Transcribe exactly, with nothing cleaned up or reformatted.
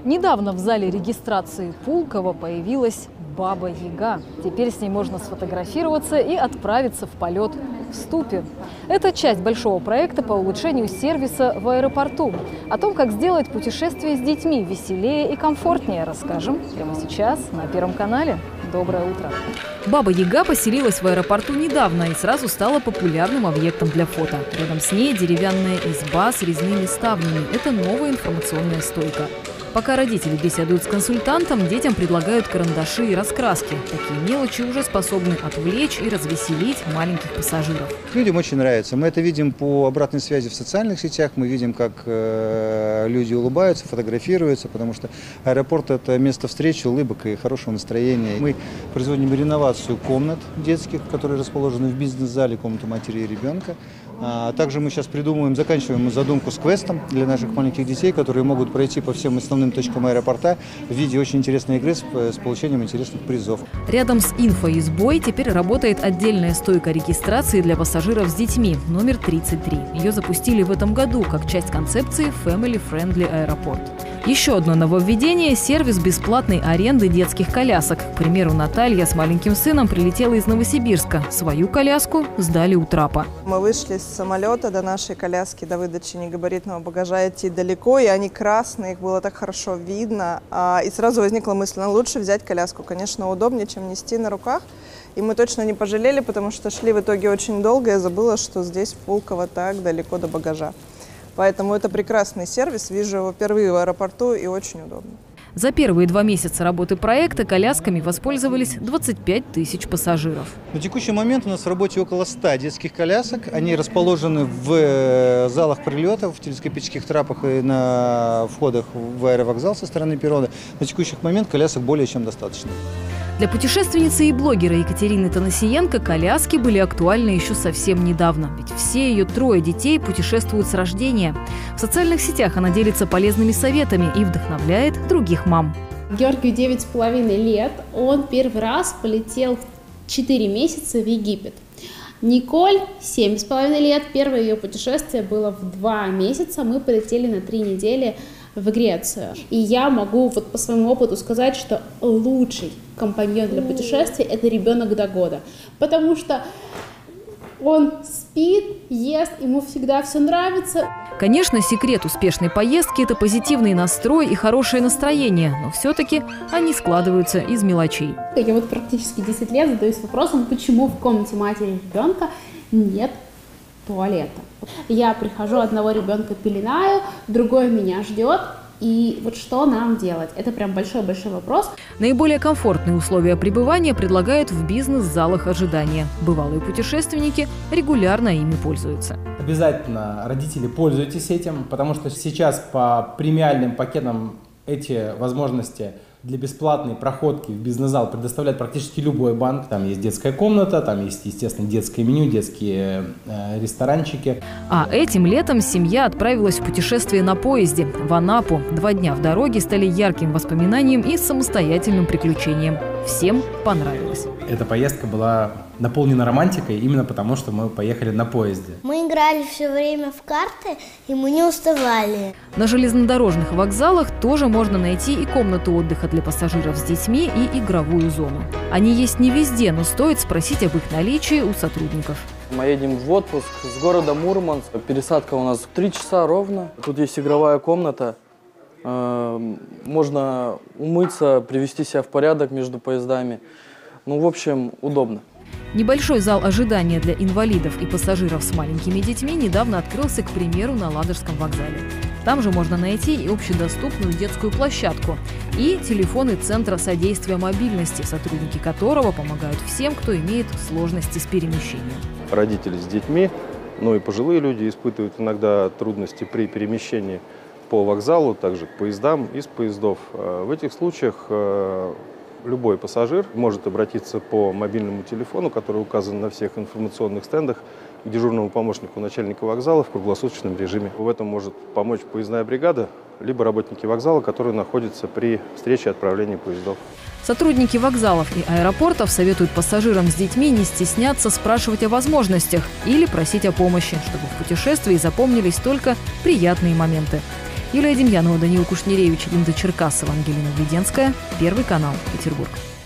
Недавно в зале регистрации Пулково появилась Баба-Яга. Теперь с ней можно сфотографироваться и отправиться в полет в Ступе. Это часть большого проекта по улучшению сервиса в аэропорту. О том, как сделать путешествие с детьми веселее и комфортнее, расскажем прямо сейчас на Первом канале. Доброе утро! Баба-Яга поселилась в аэропорту недавно и сразу стала популярным объектом для фото. Рядом с ней деревянная изба с резными ставнями. Это новая информационная стойка. Пока родители беседуют с консультантом, детям предлагают карандаши и раскраски. Такие мелочи уже способны отвлечь и развеселить маленьких пассажиров. Людям очень нравится. Мы это видим по обратной связи в социальных сетях. Мы видим, как э, люди улыбаются, фотографируются, потому что аэропорт – это место встречи, улыбок и хорошего настроения. Мы производим реновацию комнат детских, которые расположены в бизнес-зале, комнату матери и ребенка. А также мы сейчас придумываем, заканчиваем задумку с квестом для наших маленьких детей, которые могут пройти по всем основным точкам аэропорта в виде очень интересной игры с, с получением интересных призов. Рядом с инфоизбой теперь работает отдельная стойка регистрации для пассажиров с детьми, номер тридцать три. Ее запустили в этом году как часть концепции Family Friendly Аэропорт. Еще одно нововведение – сервис бесплатной аренды детских колясок. К примеру, Наталья с маленьким сыном прилетела из Новосибирска. Свою коляску сдали у трапа. Мы вышли с самолета до нашей коляски, до выдачи негабаритного багажа идти далеко, и они красные, их было так хорошо видно. И сразу возникла мысль, ну, лучше взять коляску. Конечно, удобнее, чем нести на руках. И мы точно не пожалели, потому что шли в итоге очень долго. Я забыла, что здесь в Пулково так далеко до багажа. Поэтому это прекрасный сервис. Вижу его впервые в аэропорту и очень удобно. За первые два месяца работы проекта колясками воспользовались двадцать пять тысяч пассажиров. На текущий момент у нас в работе около ста детских колясок. Они расположены в залах прилетов, в телескопических трапах и на входах в аэровокзал со стороны перрона. На текущий момент колясок более чем достаточно. Для путешественницы и блогера Екатерины Танасиенко коляски были актуальны еще совсем недавно. Ведь все ее трое детей путешествуют с рождения. В социальных сетях она делится полезными советами и вдохновляет других мам. Георгию девять с половиной лет. Он первый раз полетел в четыре месяца в Египет. Николь семь с половиной лет. Первое ее путешествие было в два месяца. Мы полетели на три недели в Грецию. И я могу вот по своему опыту сказать, что лучший компаньон для путешествия – это ребенок до года. Потому что он спит, ест, ему всегда все нравится. Конечно, секрет успешной поездки – это позитивный настрой и хорошее настроение, но все-таки они складываются из мелочей. Я вот практически десять лет задаюсь вопросом, почему в комнате матери и ребенка нет туалета. Я прихожу, одного ребенка пеленаю, другой меня ждет. И вот что нам делать? Это прям большой-большой вопрос. Наиболее комфортные условия пребывания предлагают в бизнес-залах ожидания. Бывалые путешественники регулярно ими пользуются. Обязательно, родители, пользуйтесь этим, потому что сейчас по премиальным пакетам эти возможности для бесплатной проходки в бизнес-зал предоставляет практически любой банк. Там есть детская комната, там есть, естественно, детское меню, детские э, ресторанчики. А этим летом семья отправилась в путешествие на поезде в Анапу. Два дня в дороге стали ярким воспоминанием и самостоятельным приключением. Всем понравилось. Эта поездка была наполнена романтикой именно потому, что мы поехали на поезде. Мы играли все время в карты, и мы не уставали. На железнодорожных вокзалах тоже можно найти и комнату отдыха для пассажиров с детьми, и игровую зону. Они есть не везде, но стоит спросить об их наличии у сотрудников. Мы едем в отпуск с города Мурманск. Пересадка у нас три часа ровно. Тут есть игровая комната. Можно умыться, привести себя в порядок между поездами. Ну, в общем, удобно. Небольшой зал ожидания для инвалидов и пассажиров с маленькими детьми недавно открылся, к примеру, на Ладожском вокзале. Там же можно найти и общедоступную детскую площадку, и телефоны Центра содействия мобильности, сотрудники которого помогают всем, кто имеет сложности с перемещением. Родители с детьми, ну и пожилые люди испытывают иногда трудности при перемещении по вокзалу, также к поездам, из поездов. В этих случаях любой пассажир может обратиться по мобильному телефону, который указан на всех информационных стендах, к дежурному помощнику начальника вокзала в круглосуточном режиме. В этом может помочь поездная бригада, либо работники вокзала, которые находятся при встрече и отправлении поездов. Сотрудники вокзалов и аэропортов советуют пассажирам с детьми не стесняться спрашивать о возможностях или просить о помощи, чтобы в путешествии запомнились только приятные моменты. Юлия Демьянова, Даниил Кушнеревич, Линда Черкасова, Ангелина Веденская. Первый канал, Петербург.